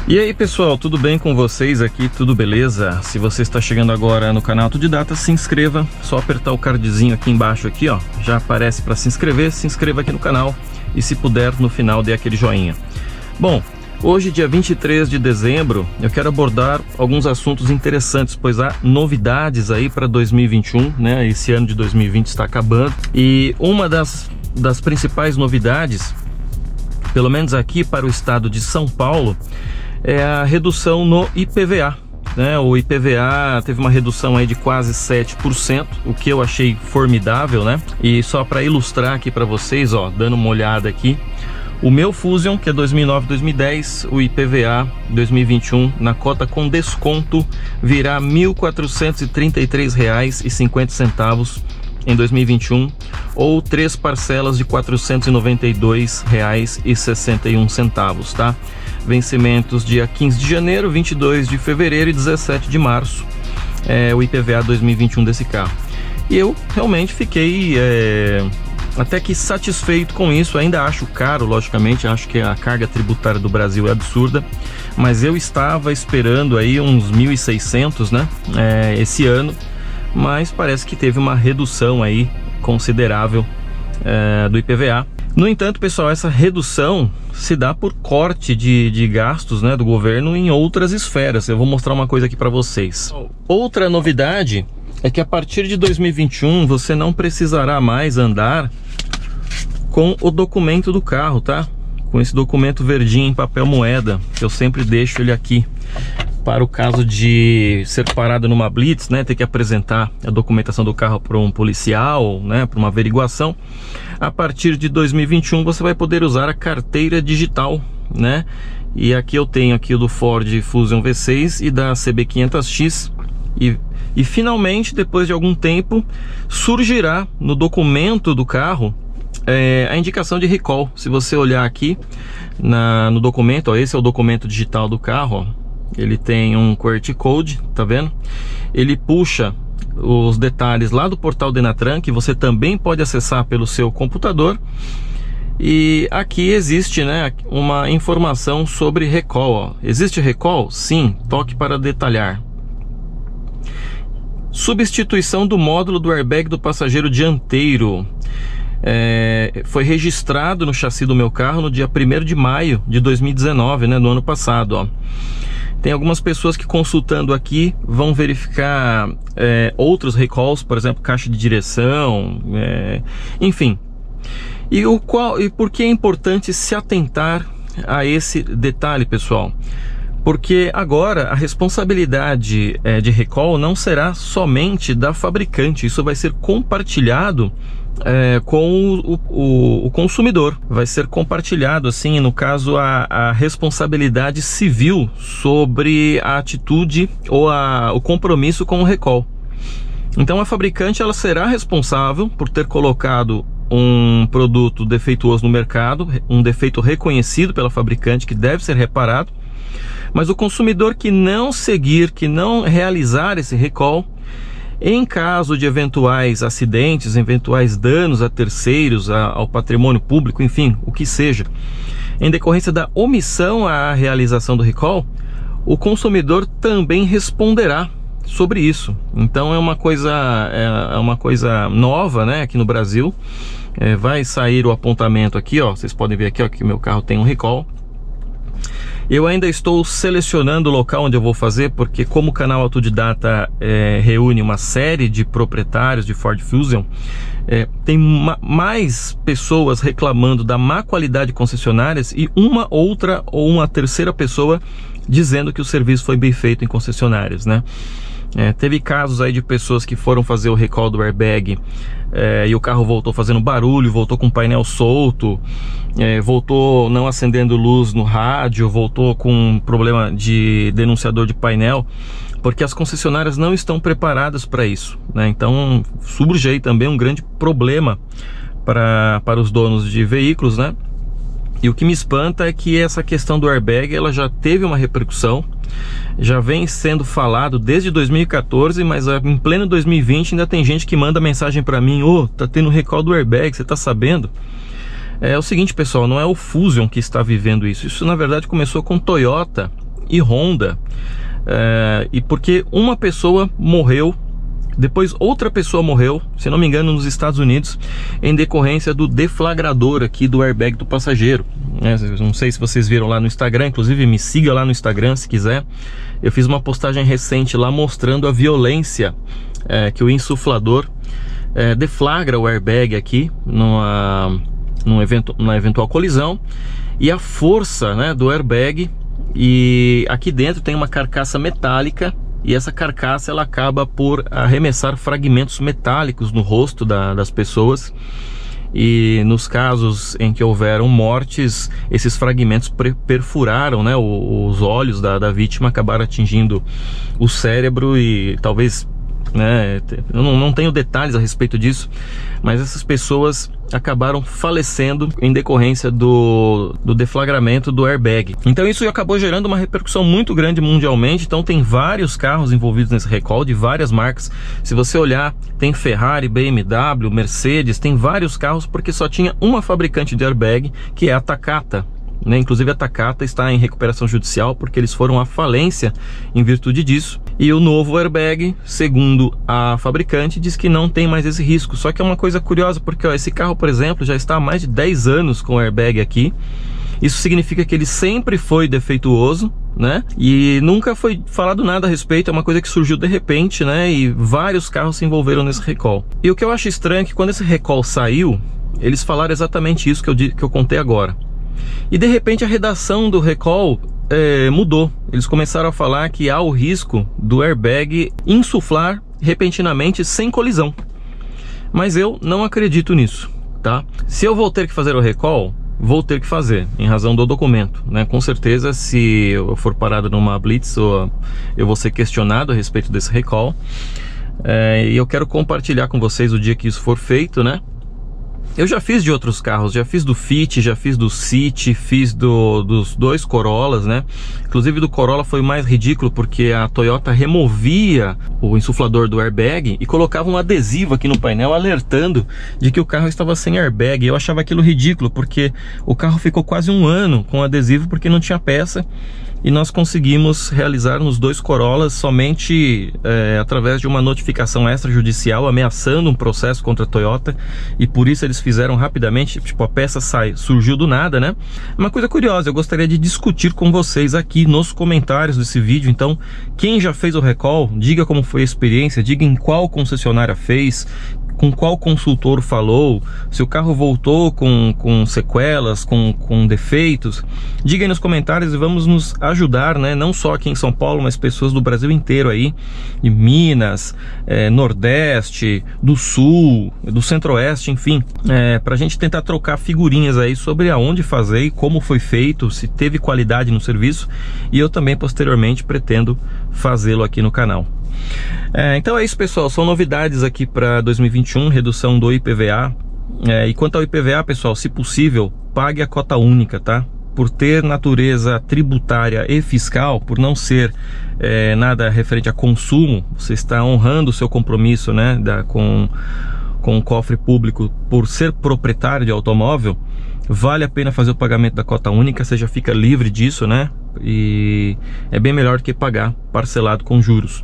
E aí pessoal, tudo bem com vocês aqui? Tudo beleza? Se você está chegando agora no canal Autodidata, se inscreva, só apertar o cardzinho aqui embaixo aqui, ó, já aparece para se inscreva aqui no canal e se puder no final dê aquele joinha. Bom, hoje dia 23 de dezembro eu quero abordar alguns assuntos interessantes, pois há novidades aí para 2021, né? Esse ano de 2020 está acabando e uma das principais novidades, pelo menos aqui para o estado de São Paulo, é a redução no IPVA, né? O IPVA teve uma redução aí de quase 7%, o que eu achei formidável, né? E só para ilustrar aqui para vocês, ó, dando uma olhada aqui, o meu Fusion, que é 2009-2010, o IPVA 2021 na cota com desconto virá R$ 1.433,50 em 2021, ou 3 parcelas de R$ 492,61, tá? Vencimentos dia 15 de janeiro, 22 de fevereiro e 17 de março, o IPVA 2021 desse carro. E eu realmente fiquei até que satisfeito com isso. Ainda acho caro, logicamente, acho que a carga tributária do Brasil é absurda, mas eu estava esperando aí uns 1.600, né, esse ano, mas parece que teve uma redução aí considerável do IPVA. No entanto, pessoal, essa redução se dá por corte de gastos, né, do governo em outras esferas. Eu vou mostrar uma coisa aqui para vocês. Outra novidade é que a partir de 2021 você não precisará mais andar com o documento do carro, tá? Com esse documento verdinho em papel moeda, que eu sempre deixo ele aqui para o caso de ser parado numa blitz, né, ter que apresentar a documentação do carro para um policial, né, para uma averiguação. A partir de 2021 você vai poder usar a carteira digital, né? E aqui eu tenho aqui o do Ford Fusion V6 e da CB500X e finalmente, depois de algum tempo, surgirá no documento do carro a indicação de recall. Se você olhar aqui no documento, ó, esse é o documento digital do carro, ó. Ele tem um QR Code, tá vendo? Ele puxa os detalhes lá do portal Denatran, que você também pode acessar pelo seu computador. E aqui existe, né, uma informação sobre recall, ó. Existe recall? Sim, toque para detalhar. Substituição do módulo do airbag do passageiro dianteiro. Foi registrado no chassi do meu carro no dia 1º de maio de 2019, né, do ano passado, ó. Tem algumas pessoas que, consultando aqui, vão verificar outros recalls, por exemplo, caixa de direção, enfim. E por que é importante se atentar a esse detalhe, pessoal? Porque agora a responsabilidade de recall não será somente da fabricante, isso vai ser compartilhado com o consumidor. Vai ser compartilhado, assim, no caso, a responsabilidade civil sobre a atitude ou o compromisso com o recall. Então a fabricante, ela será responsável por ter colocado um produto defeituoso no mercado, um defeito reconhecido pela fabricante que deve ser reparado, mas o consumidor que não seguir, que não realizar esse recall, em caso de eventuais acidentes, eventuais danos a terceiros, ao patrimônio público, enfim, o que seja, em decorrência da omissão à realização do recall, o consumidor também responderá sobre isso. Então é uma coisa nova, né, aqui no Brasil. Vai sair o apontamento aqui, ó, vocês podem ver aqui, ó, que meu carro tem um recall. Eu ainda estou selecionando o local onde eu vou fazer, porque como o canal Autodidata reúne uma série de proprietários de Ford Fusion, tem mais pessoas reclamando da má qualidade de concessionárias e uma outra ou uma terceira pessoa dizendo que o serviço foi bem feito em concessionárias, né? Teve casos aí de pessoas que foram fazer o recall do airbag e o carro voltou fazendo barulho, voltou com o painel solto, voltou não acendendo luz no rádio, voltou com um problema de denunciador de painel, porque as concessionárias não estão preparadas para isso, né? Então surge aí também um grande problema para os donos de veículos, né? E o que me espanta é que essa questão do airbag, ela já teve uma repercussão, já vem sendo falado desde 2014, mas em pleno 2020 ainda tem gente que manda mensagem para mim: tá tendo recall do airbag, você tá sabendo? É o seguinte, pessoal, não é o Fusion que está vivendo isso. Isso na verdade começou com Toyota e Honda, e porque uma pessoa morreu, depois outra pessoa morreu, se não me engano, nos Estados Unidos, em decorrência do deflagrador aqui do airbag do passageiro. Não sei se vocês viram lá no Instagram, inclusive me siga lá no Instagram se quiser. Eu fiz uma postagem recente lá mostrando a violência que o insuflador deflagra o airbag aqui numa eventual colisão, e a força, né, do airbag. E aqui dentro tem uma carcaça metálica, e essa carcaça ela acaba por arremessar fragmentos metálicos no rosto das pessoas. E nos casos em que houveram mortes, esses fragmentos perfuraram, né, os olhos da vítima, acabaram atingindo o cérebro e talvez, né, eu não tenho detalhes a respeito disso, mas essas pessoas acabaram falecendo em decorrência do deflagramento do airbag. Então isso acabou gerando uma repercussão muito grande mundialmente. Então tem vários carros envolvidos nesse recall, de várias marcas. Se você olhar, tem Ferrari, BMW, Mercedes, tem vários carros, porque só tinha uma fabricante de airbag, que é a Takata, né? Inclusive a Takata está em recuperação judicial porque eles foram à falência em virtude disso. E o novo airbag, segundo a fabricante, diz que não tem mais esse risco. Só que é uma coisa curiosa, porque esse carro, por exemplo, já está há mais de 10 anos com o airbag aqui. Isso significa que ele sempre foi defeituoso, né? E nunca foi falado nada a respeito. É uma coisa que surgiu de repente, né? E vários carros se envolveram nesse recall. E o que eu acho estranho é que quando esse recall saiu, eles falaram exatamente isso que eu contei agora. E de repente a redação do recall mudou. Eles começaram a falar que há o risco do airbag insuflar repentinamente sem colisão. Mas eu não acredito nisso, tá? Se eu vou ter que fazer o recall, vou ter que fazer, em razão do documento, né? Com certeza, se eu for parado numa blitz, eu vou ser questionado a respeito desse recall. E eu quero compartilhar com vocês o dia que isso for feito, né? Eu já fiz de outros carros, já fiz do Fit, já fiz do City, fiz dos dois Corollas, né? Inclusive do Corolla foi mais ridículo, porque a Toyota removia o insuflador do airbag e colocava um adesivo aqui no painel alertando de que o carro estava sem airbag. Eu achava aquilo ridículo, porque o carro ficou quase um ano com adesivo porque não tinha peça. E nós conseguimos realizar nos dois Corollas somente através de uma notificação extrajudicial ameaçando um processo contra a Toyota, e por isso eles fizeram rapidamente, tipo, a peça surgiu do nada, né? Uma coisa curiosa, eu gostaria de discutir com vocês aqui nos comentários desse vídeo. Então, quem já fez o recall, diga como foi a experiência, diga em qual concessionária fez, com qual consultor falou, se o carro voltou com sequelas, com defeitos. Diga aí nos comentários e vamos nos ajudar, né? Não só aqui em São Paulo, mas pessoas do Brasil inteiro aí, de Minas, Nordeste, do Sul, do Centro-Oeste, enfim, pra gente tentar trocar figurinhas aí sobre aonde fazer e como foi feito, se teve qualidade no serviço. E eu também posteriormente pretendo fazê-lo aqui no canal. Então é isso, pessoal, são novidades aqui para 2021, redução do IPVA. E quanto ao IPVA, pessoal, se possível, pague a cota única, tá? Por ter natureza tributária e fiscal, por não ser nada referente a consumo, você está honrando o seu compromisso, né, com o cofre público por ser proprietário de automóvel. Vale a pena fazer o pagamento da cota única, você já fica livre disso, né? E é bem melhor do que pagar parcelado com juros.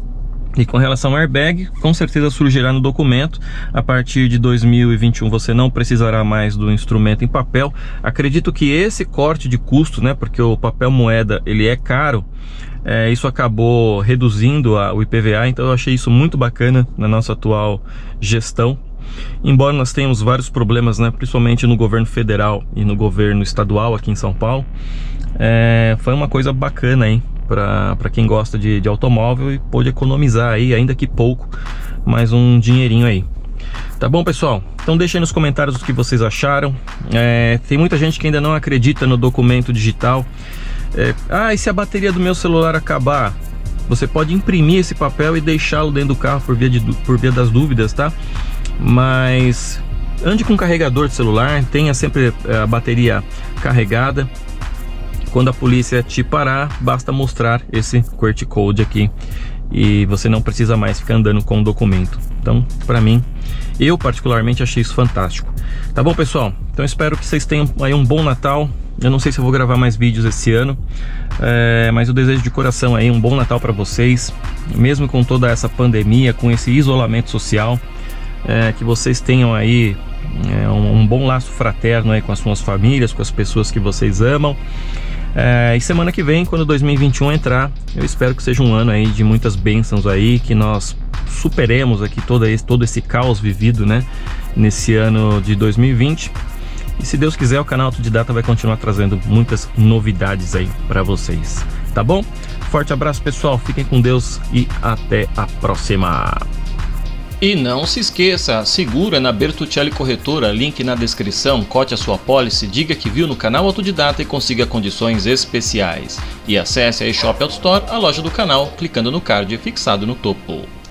E com relação ao airbag, com certeza surgirá no documento. A partir de 2021 você não precisará mais do instrumento em papel. Acredito que esse corte de custo, né, porque o papel moeda ele é caro, isso acabou reduzindo o IPVA. Então eu achei isso muito bacana na nossa atual gestão. Embora nós tenhamos vários problemas, né, principalmente no governo federal e no governo estadual aqui em São Paulo, foi uma coisa bacana, hein? Para quem gosta de automóvel e pôde economizar aí, ainda que pouco, mais um dinheirinho aí. Tá bom, pessoal? Então deixem aí nos comentários o que vocês acharam. Tem muita gente que ainda não acredita no documento digital. E se a bateria do meu celular acabar? Você pode imprimir esse papel e deixá-lo dentro do carro por via das dúvidas, tá? Mas ande com carregador de celular, tenha sempre a bateria carregada. Quando a polícia te parar, basta mostrar esse QR Code aqui e você não precisa mais ficar andando com o documento. Então, para mim, eu particularmente achei isso fantástico. Tá bom, pessoal? Então espero que vocês tenham aí um bom Natal. Eu não sei se eu vou gravar mais vídeos esse ano, mas eu desejo de coração aí um bom Natal para vocês, mesmo com toda essa pandemia, com esse isolamento social, que vocês tenham aí um bom laço fraterno aí com as suas famílias, com as pessoas que vocês amam. E semana que vem, quando 2021 entrar, eu espero que seja um ano aí de muitas bênçãos aí, que nós superemos aqui todo esse caos vivido, né, nesse ano de 2020. E se Deus quiser, o canal Autodidata vai continuar trazendo muitas novidades aí para vocês, tá bom? Forte abraço, pessoal, fiquem com Deus e até a próxima. E não se esqueça, segura na Bertuccelli Corretora, link na descrição, cote a sua pólice, diga que viu no canal Autodidata e consiga condições especiais. E acesse a eShop Auto Store, a loja do canal, clicando no card fixado no topo.